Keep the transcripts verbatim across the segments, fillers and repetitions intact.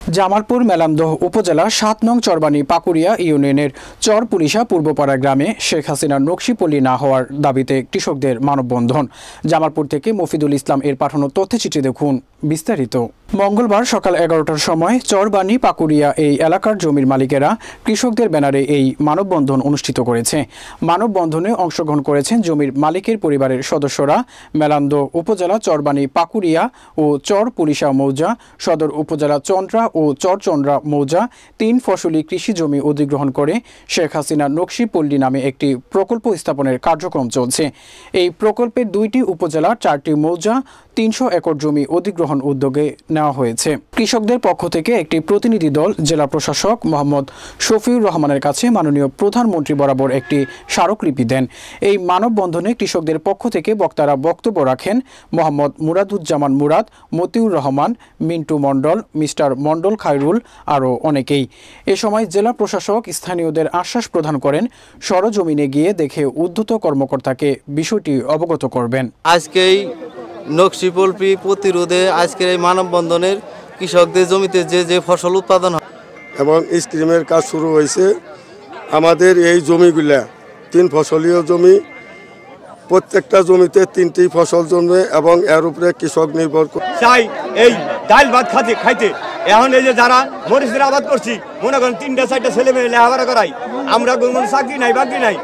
জামালপুর মেলান্দহ উপজেলা সাত নং চরবানি পাকুড়িয়া ইউনিয়নের চর পুলিশা পূর্বপাড়া গ্রামে শেখ হাসিনার নকশিপল্লী না হওয়ার দাবিতে কৃষকদের মানববন্ধন। জামালপুর থেকে মফিদুল ইসলাম এর পাঠানো তথ্যচিত্রে দেখুন বিস্তারিত। মঙ্গলবার সকাল এগারোটার সময় চরবানি পাকুড়িয়া এই এলাকার জমির মালিকেরা কৃষকদের ব্যানারে এই মানববন্ধন অনুষ্ঠিত করেছে। মানববন্ধনে অংশগ্রহণ করেছেন জমির মালিকের পরিবারের সদস্যরা, মেলান্দহ উপজেলা চরবানি পাকুড়িয়া ও চর পুলিশা মৌজা, সদর উপজেলা চন্দ্রা ও চরচন্দ্রা মৌজা তিন ফসলি কৃষি জমি অধিগ্রহণ করে শেখ হাসিনা নকশিপল্লী নামে একটি প্রকল্প স্থাপনের কার্যক্রম চলছে। এই প্রকল্পের দুইটি উপজেলার চারটি মৌজা তিনশো একর জমি অধিগ্রহণ উদ্যোগে নেওয়া হয়েছে। কৃষকদের পক্ষ থেকে একটি প্রতিনিধি দল জেলা প্রশাসক মোহাম্মদ শফিউর রহমানের কাছে মাননীয় প্রধানমন্ত্রী বরাবর একটি স্মারকলিপি দেন। এই মানববন্ধনে কৃষকদের পক্ষ থেকে বক্তারা বক্তব্য রাখেন মোহাম্মদ মুরাদুজ্জামান মুরাদ, মতিউর রহমান, মিন্টু মণ্ডল, মিস্টার মণ্ডল খায়রুল আরও অনেকেই। এ সময় জেলা প্রশাসক স্থানীয়দের আশ্বাস প্রদান করেন সরজমিনে গিয়ে দেখে উদ্ধত কর্মকর্তাকে বিষয়টি অবগত করবেন। আজকেই নকশিপল্লী প্রতিরোধে আজকের এই মানববন্ধনের কৃষকদের জমিতে যে যে ফসল উৎপাদন হয় এবং স্কিমের কাজ শুরু হয়েছে। আমাদের এই জমিগুলা তিন ফসলীয় জমি, প্রত্যেকটা জমিতে তিনটি ফসল জন্মে এবং এর উপরে কৃষক নির্ভর করে। চাই এই ডাল ভাত খাতে খাইতে এখন এই যে যারা মরিচের আবাদ করছি, মনে করেন তিনটা চারটা ছেলে মেয়ে লেখাপড়া করাই, আমরা কোনো চাকরি নাই বাকরি নাই।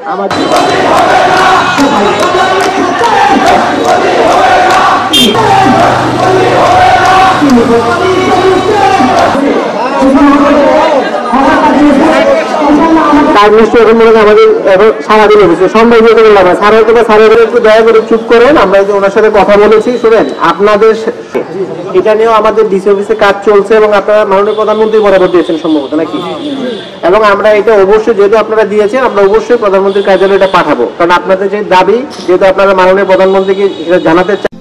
চুপ করেন, আমরা ওনার সাথে কথা বলেছি। শুনেন, আপনাদের এটা নিয়েও আমাদের ডিসি অফিসে কাজ চলছে এবং আপনারা মাননীয় প্রধানমন্ত্রী বরাবর দিয়েছেন সম্ভবত নাকি, এবং আমরা এটা অবশ্যই যেহেতু আপনারা দিয়েছেন আমরা অবশ্যই প্রধানমন্ত্রীর কার্যালয়ে এটা পাঠাবো, কারণ আপনাদের যে দাবি যেহেতু আপনারা মাননীয় প্রধানমন্ত্রীকে জানাতে চান।